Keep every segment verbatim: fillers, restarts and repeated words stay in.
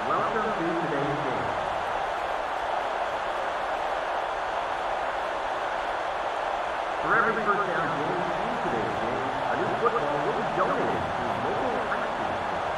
Welcome to today's game. For every first down gain in today's game, a new football will be donated to local high school.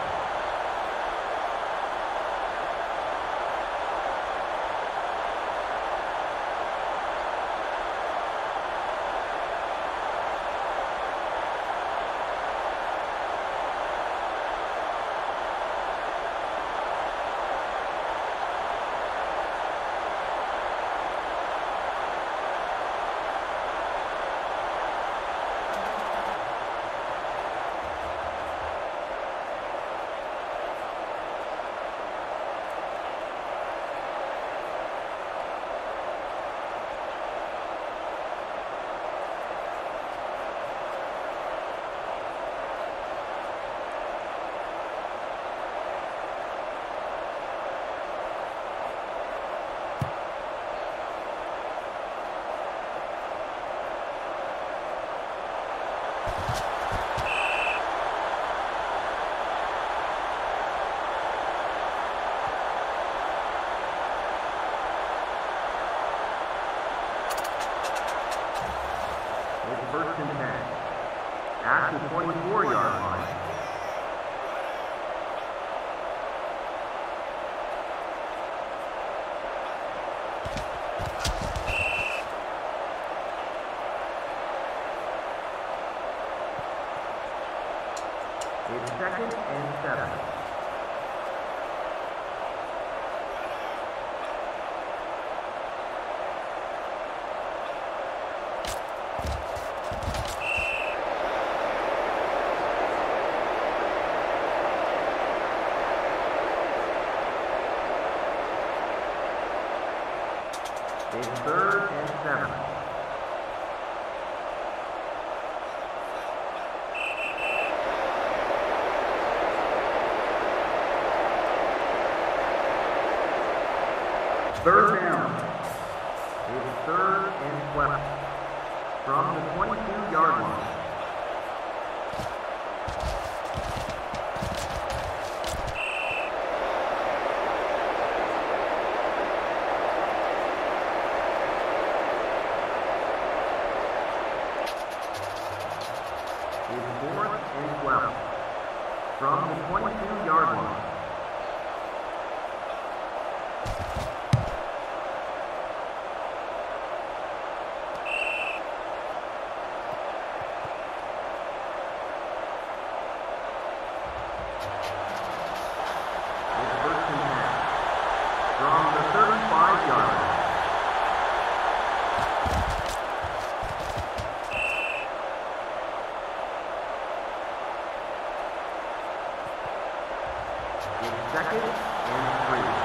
First and ten. At the twenty-four yard line. It's second and seven. It's third and seven. Third down. It's third and twelve. From the twenty-two yard line. Fourth and twelve. From the twenty-two yard line. It's first and ten. From the thirty-five yard line. Second and three.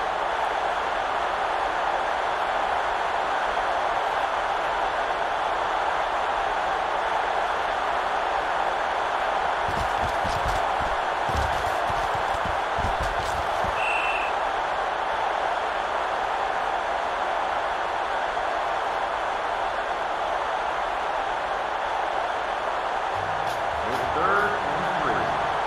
It's third and three.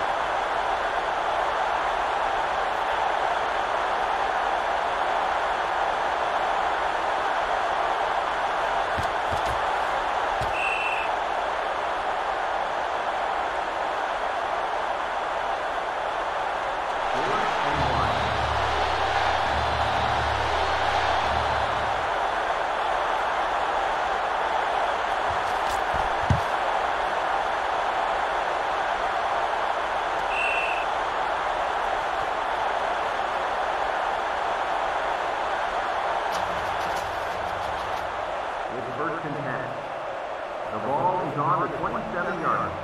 It's first and ten. The ball is on the twenty-seven yard line.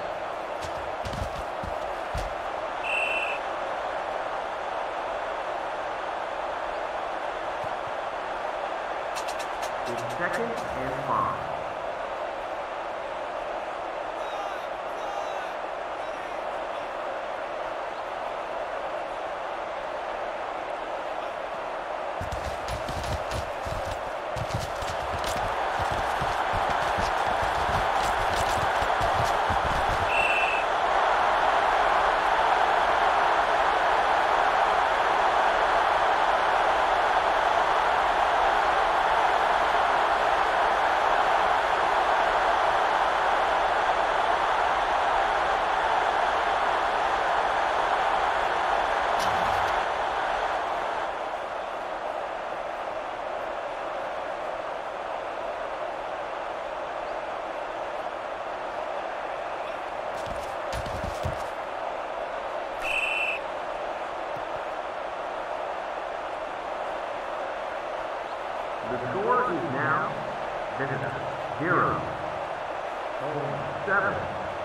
It's second and five. zero. Home seven.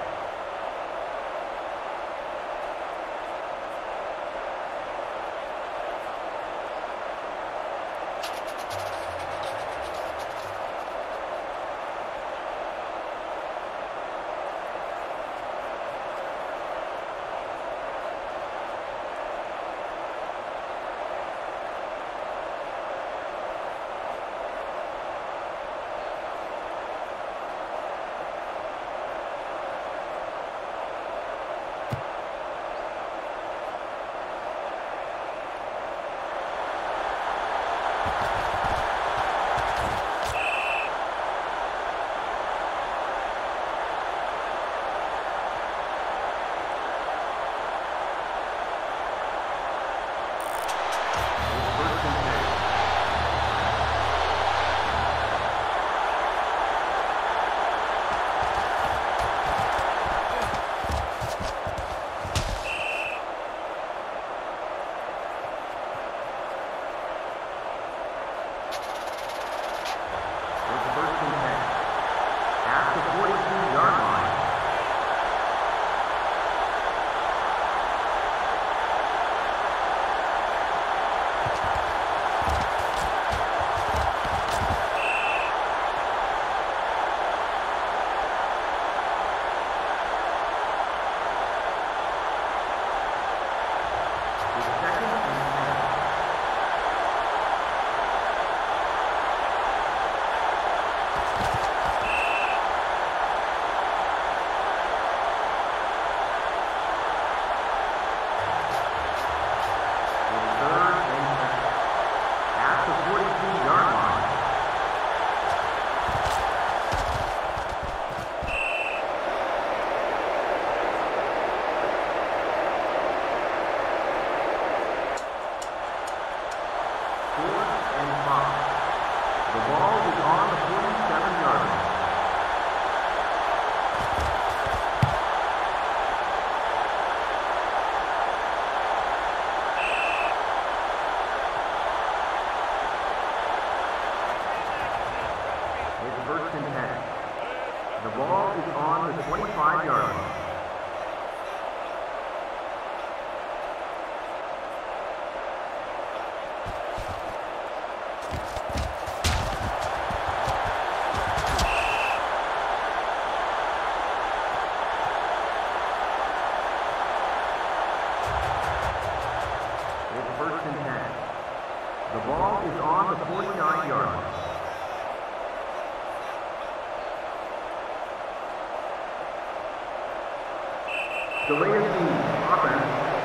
Delay of game, offense.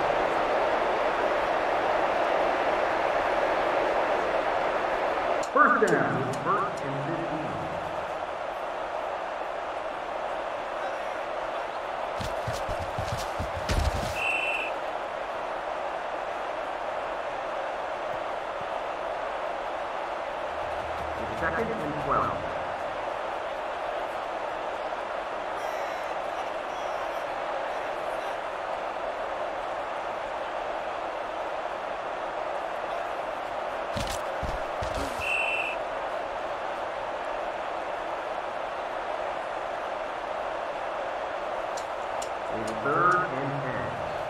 First down, first and fifteen. Second and twelve. Third and ten.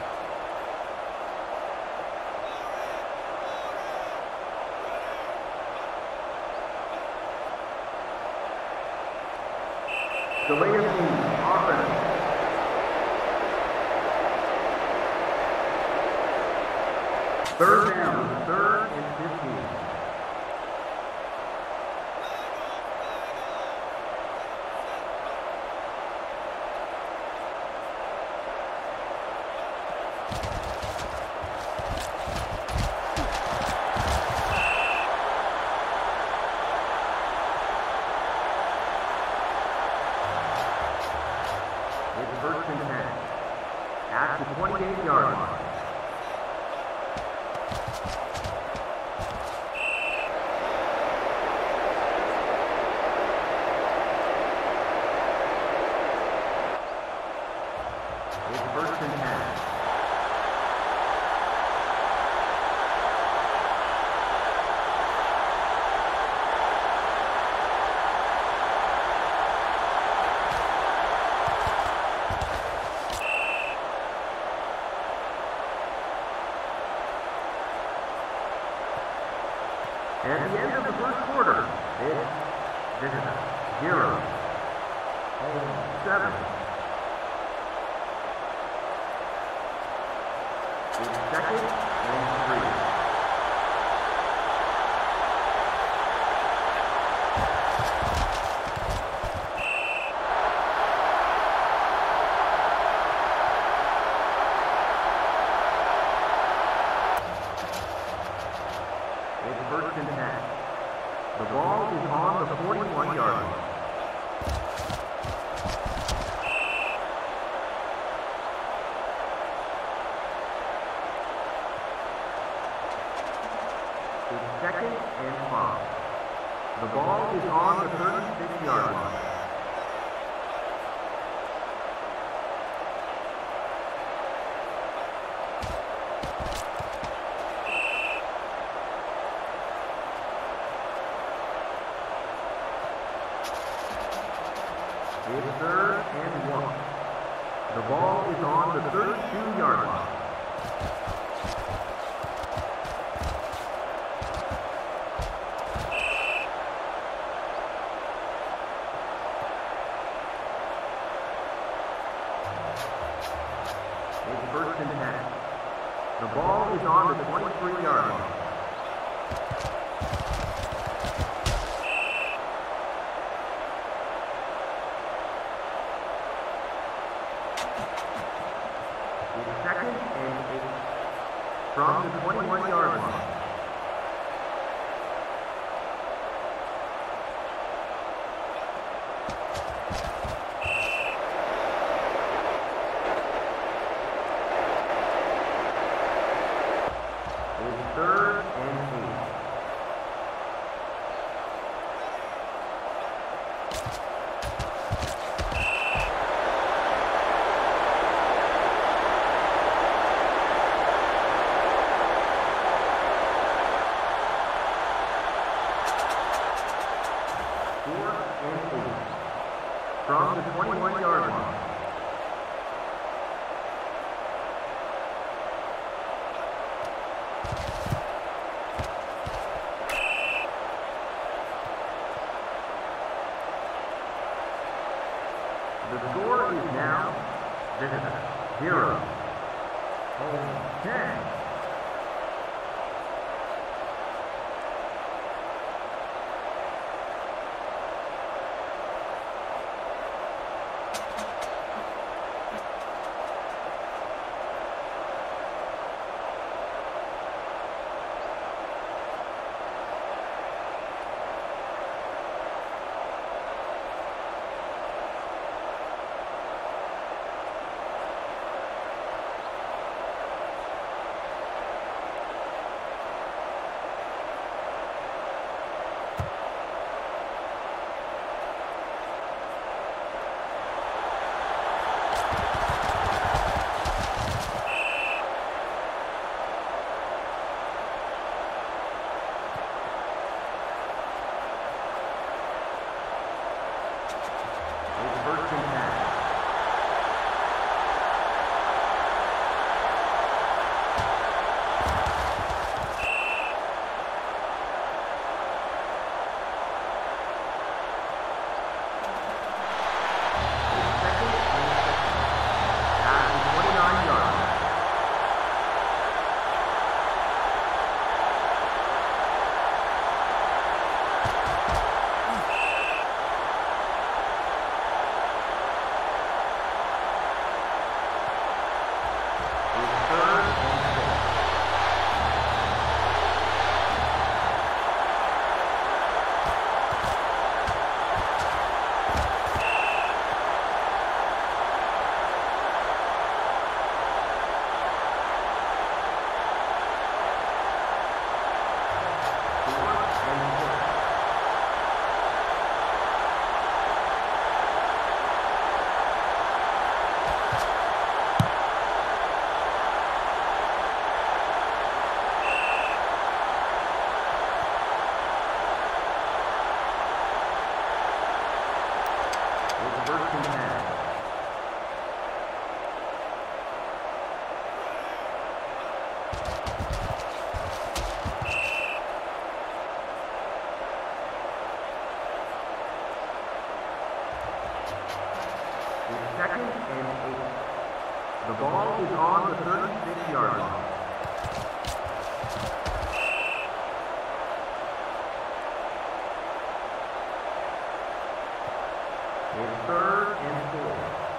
Delay of game, offense. Third down, third and fifteen. First and ten. At the twenty-eight yard line. It's first and ten. At the end of the first quarter, it's Visitor zero, home seven. It's second and three. It's first and ten. The ball is on the forty-one yard line. It's second and five. The ball is on the thirty-six yard line. It's third and one. The ball is on the thirty-two yard line. It's first and ten. The ball is on the twenty-three yard line. It's second and eight from the twenty-one yard line. It's third and eight. Fourth and eight from the twenty-one yard line. The score is now Visitor zero, home ten. thirty-six yard line. It's third and four.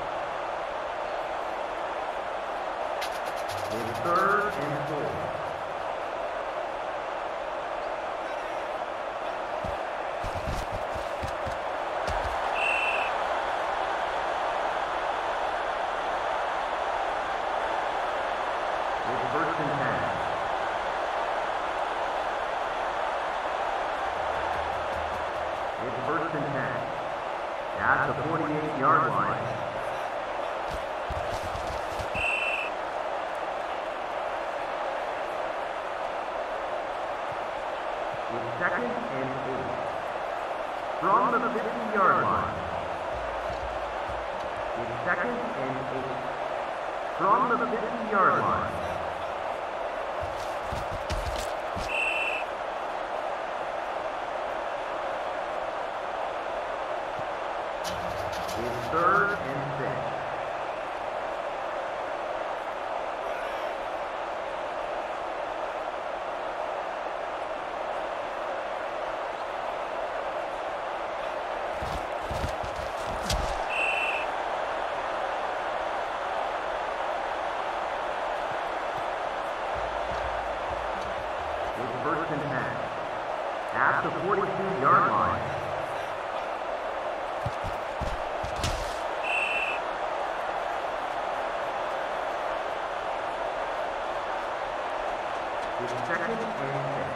It's third and four. It's first and ten. It's first and ten. At the forty-eight yard line. It's second and eight. From the fifty yard line. It's second and eight. From the fifty yard line. It's third and six. It's first and ten. At the forty-two yard line. It's second and six.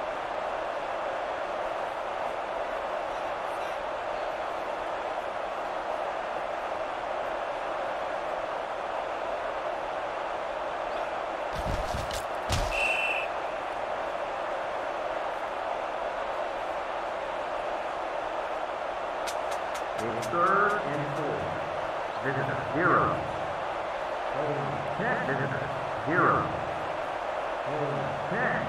It's third and four. Visitor, zero. Home ten. Visitor, zero. Home ten.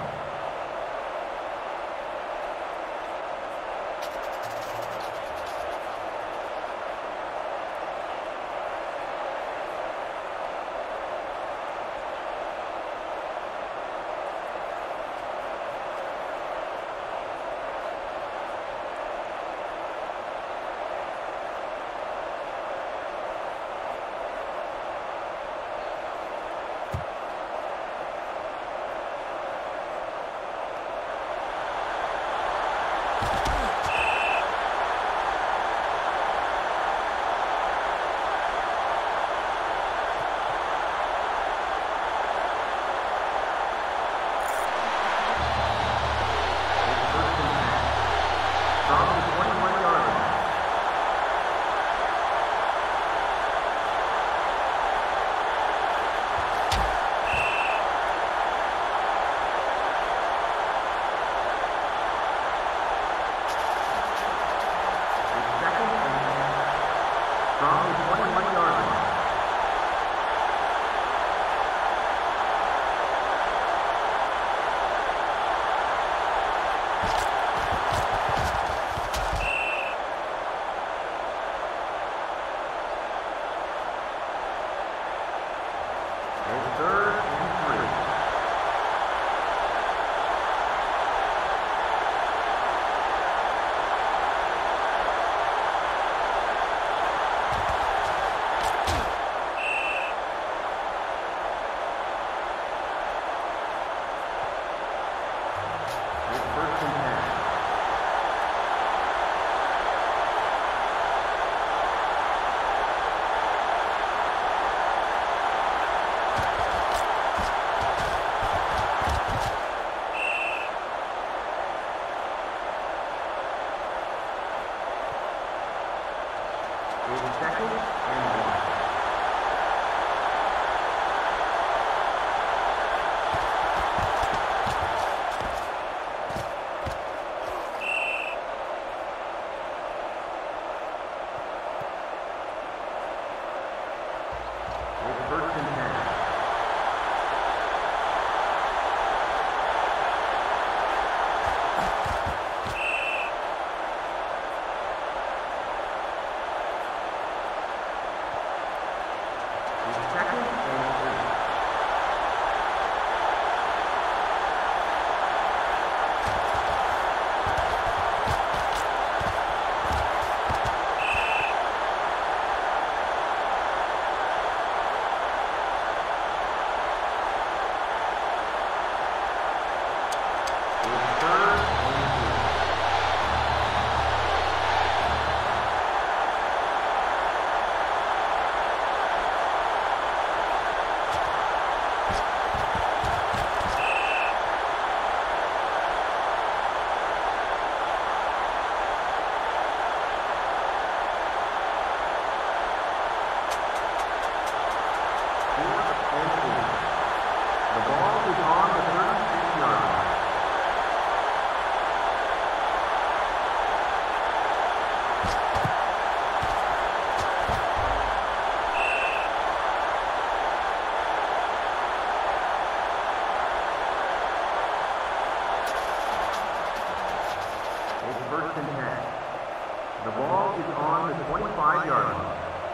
It's first and ten. The ball is on the twenty-five-yard line.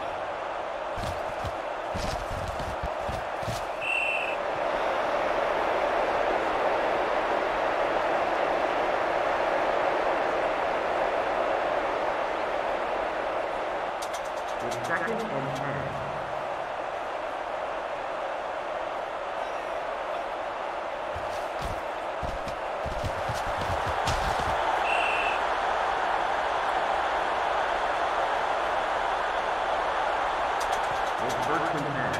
It's second and ten. It's first and ten.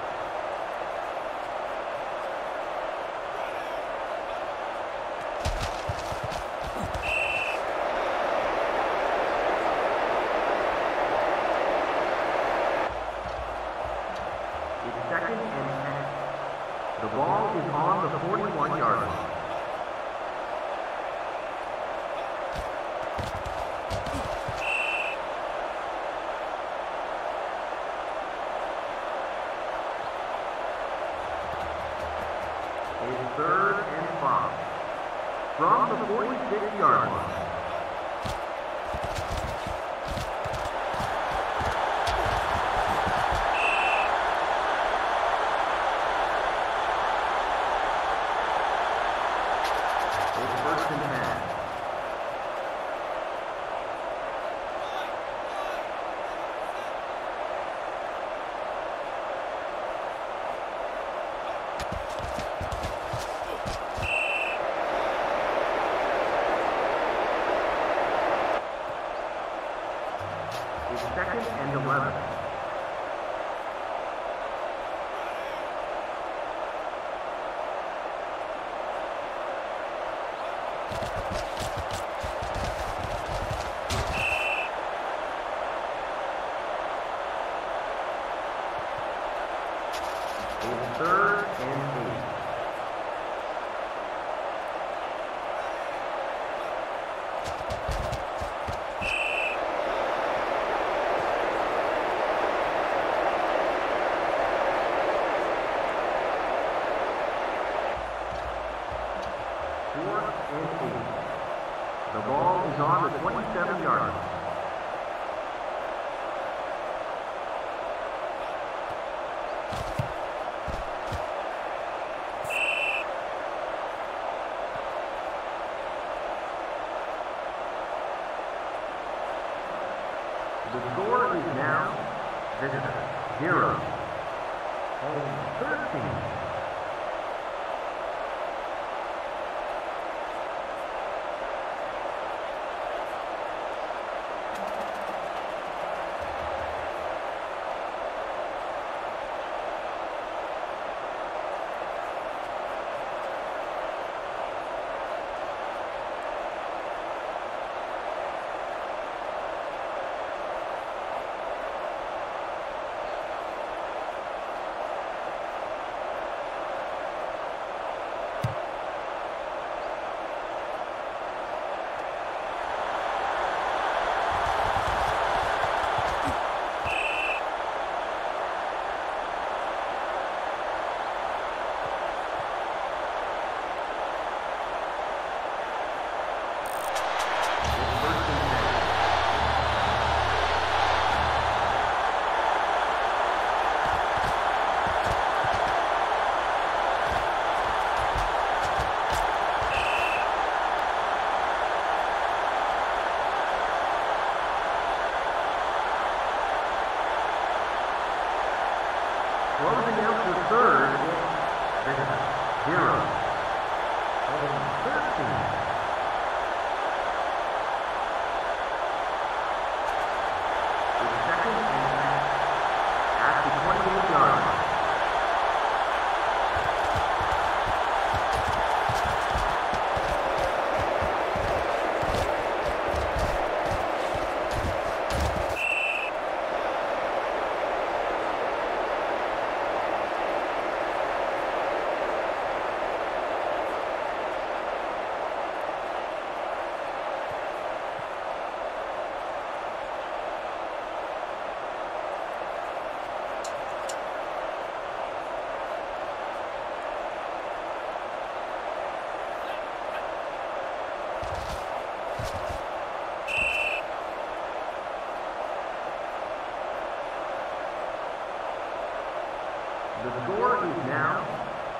It's second and ten. The ball is on the forty-one-yard line. It's third and five. From the forty-six-yard line. It's first and ten. It's second and eleven. It's third and eight. Fourth and eight. The ball is on the twenty-seven-yard line. The score is now visitor zero, home thirteen.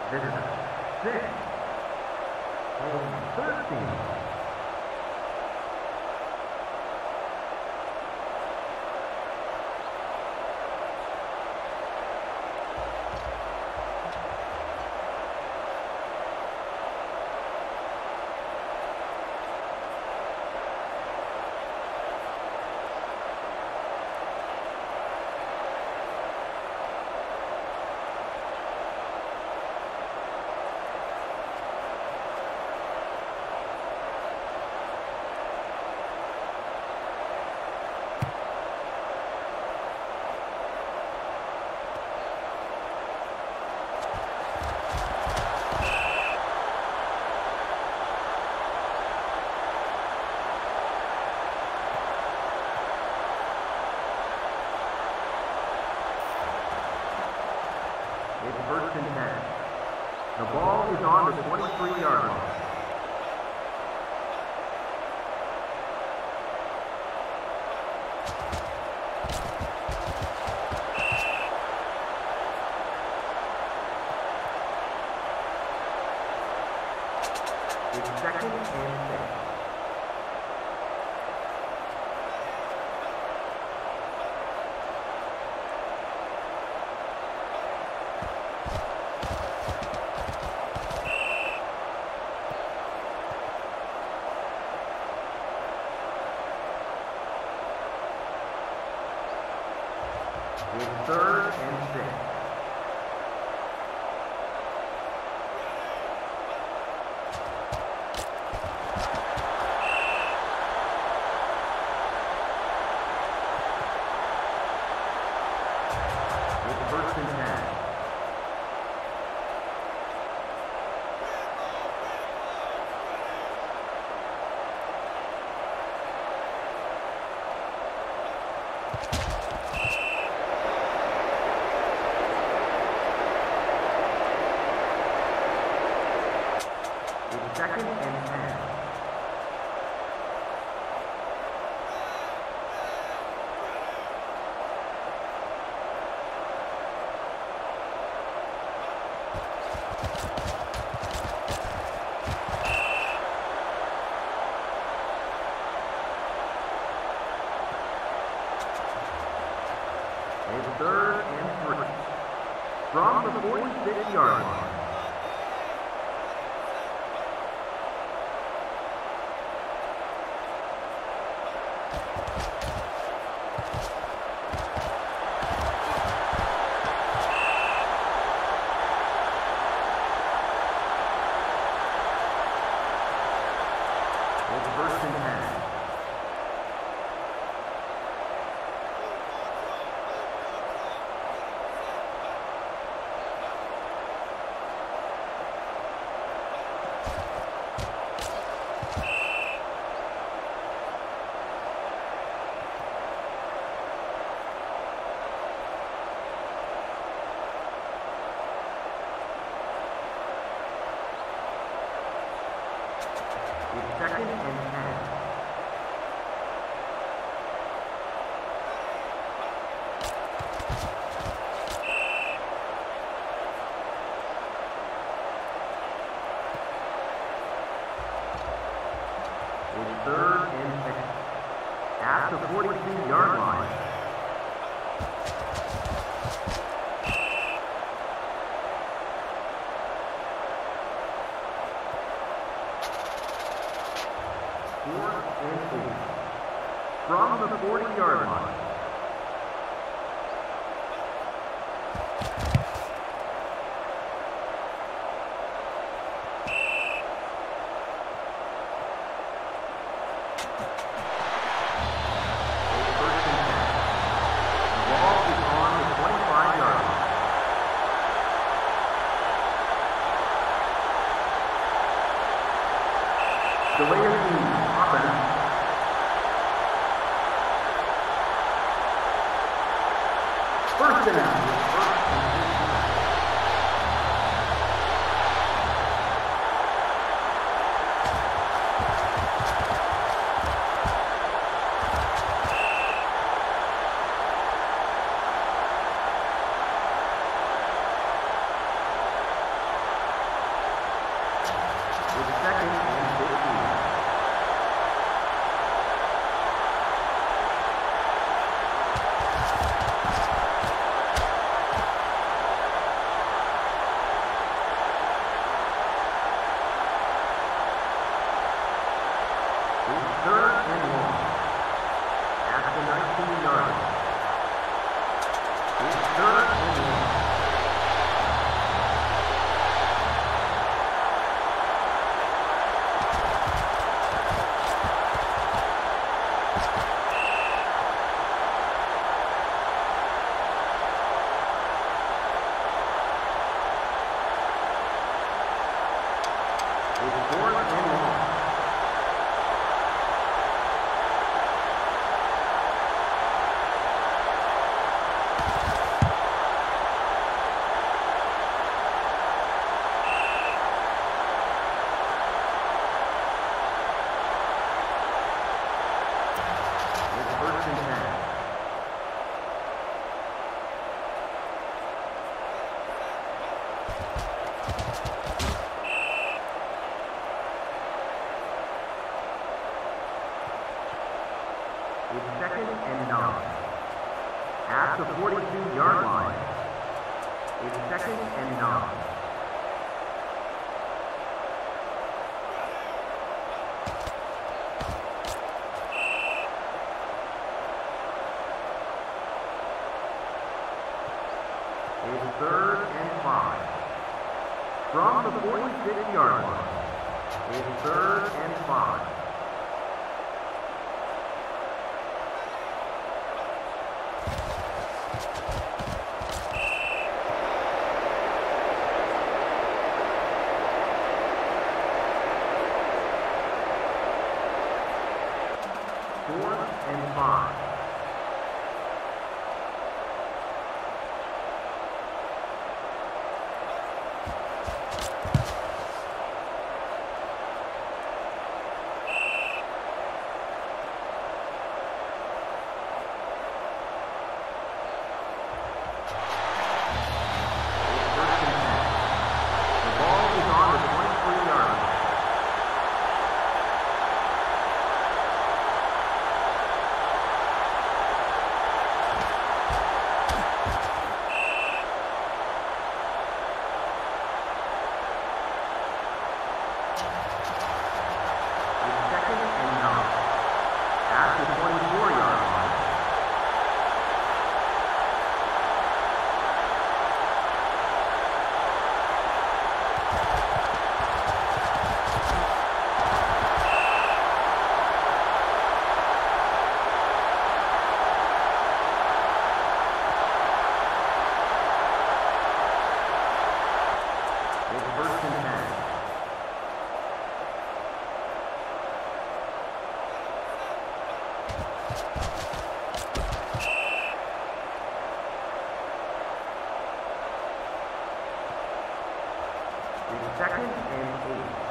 Visitor, six. Home, thirteen. It's first and ten. The ball is on the twenty-three yard line. It's second and six. It's third and six. It's first and ten. Second and ten. It's third and three. From the forty-six yard line. It's first and ten. It's second and ten. It's third and six. At the forty-two yard line. Fourth and eight. From the forty yard line. Delay of game, offense. First down. It's fourth and long. It's second and nine. At the forty-two-yard line. It's second and nine. It's third and five. From the forty-six-yard line. It's third and five. Fourth and five. Second and eight.